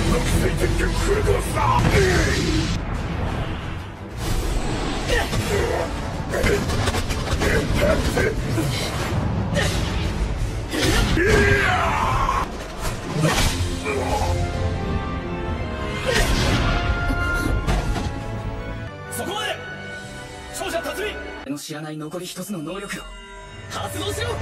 ついてってくださそこまで。勝者辰巳の知らない残り一つの能力を発動しろ。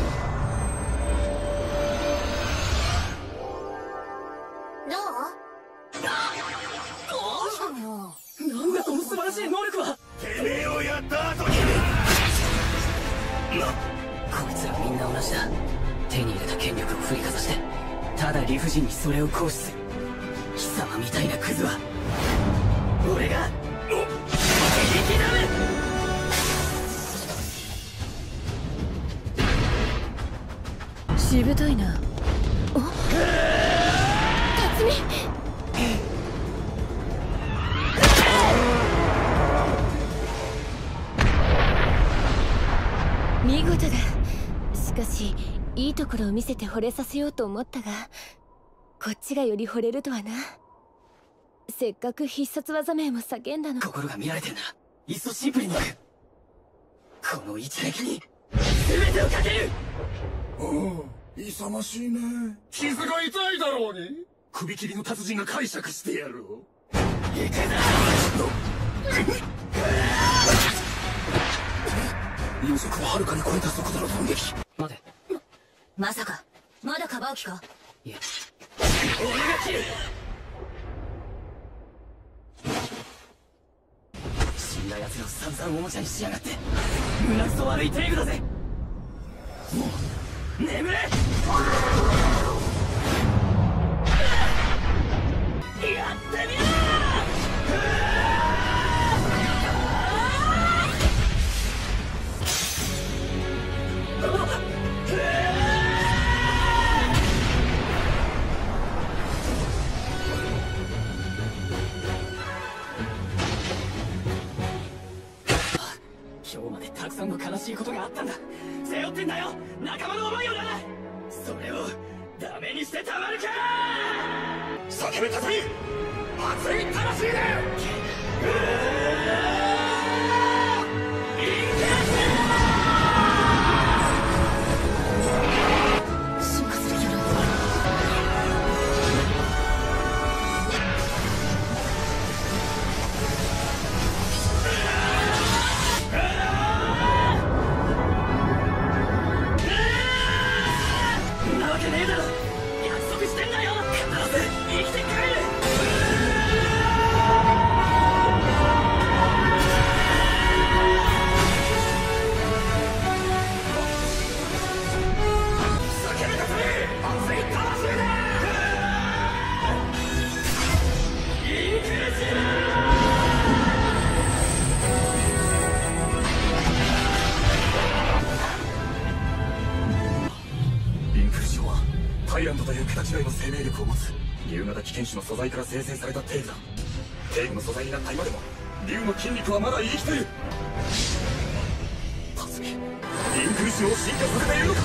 なんだこの素晴らしい能力は。 てめえをやった後にこいつらみんな同じだ。手に入れた権力を振りかざしてただ理不尽にそれを行使する貴様みたいなクズは俺が引きだめ。 しぶといな。お辰巳。見事だ。しかしいいところを見せて惚れさせようと思ったが、こっちがより惚れるとはな。せっかく必殺技名も叫んだの。 心が見られてんならいっそシンプルにいく。この一撃に全てをかける。 おう勇ましいね。傷が痛いだろうに。首切りの達人が解釈してやる。 行くぞ。 予測をはるかに超えた速度の攻撃。 待て。 まさかまだかばう気か。 いや俺が切る。死んだ奴らを散々おもちゃにしやがって胸くそ悪いテイグだぜ。もう眠れ。やってみろ。今日までたくさんの悲しいことがあったんだ。背負ってんだよ仲間の思いをな。それをダメにしてたまるか。 叫べ辰巳、熱い魂で進化する鎧。 んなわけねえだろ。約束してんだよ。必ず生きて帰る。 叫べ辰巳、熱い魂でインクルシインクルシオンはタイランドという桁違いの生命力を持つ竜型危険種の素材から生成されたテーグだ。テーグの素材になった今でも竜の筋肉はまだ生きている。辰巳、インクルシオンを進化させているのか。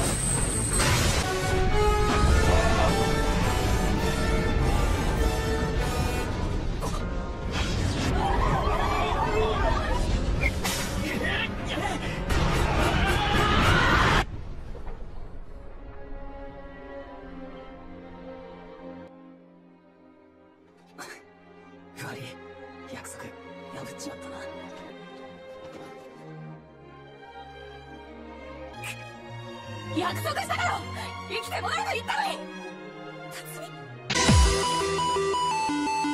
悪い。約束破っちまったな。 約束しただろ。生きて戻ると言ったのに。辰巳。